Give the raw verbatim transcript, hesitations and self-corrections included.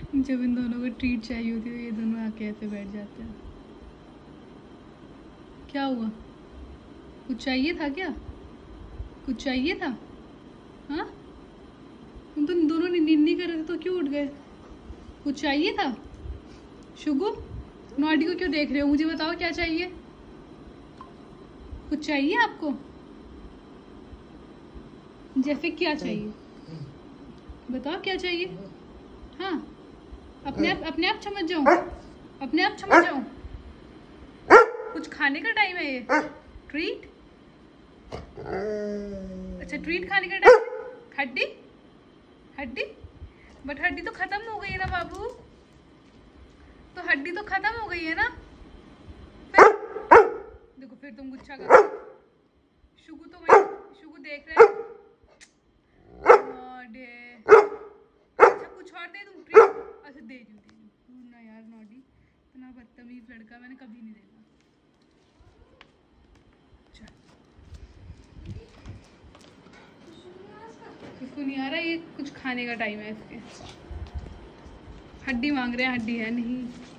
जब इन दोनों को ट्रीट चाहिए होती है ये दोनों आके ऐसे बैठ जाते हैं। क्या हुआ? कुछ चाहिए था क्या? कुछ चाहिए था? हाँ, तुम तो दोनों निन्नी कर रहे थे तो क्यों उठ गए? कुछ चाहिए था? शुगु, नॉडी को क्यों देख रहे हो? मुझे बताओ क्या चाहिए? कुछ चाहिए आपको? जैसे क्या चाहिए? बताओ क्या चाहिए? हाँ, अपने आप अपने आप समझ जाऊं? अपने आप समझ जाऊं? कुछ खाने का टाइम है ये? ट्रीट? अच्छा, ट्रीट खाने का टाइम है? हड्डी? हड्डी? बट हड्डी तो खत्म हो गई है ना बाबू। तो हड्डी तो खत्म हो गई है ना। देखो फिर तुम गुच्छा कर। शुगु तो वही, शुगु देख रहे हैं। अच्छा कुछ और दे दूं ट्रीट? अच्छा दे दूं दे दूं ना यार। नॉडी इतना बदतमीज लड़का मैंने कभी नहीं देखा। इसको नहीं आ रहा, ये कुछ खाने का टाइम है इसके। हड्डी मांग रहे हैं, हड्डी है नहीं।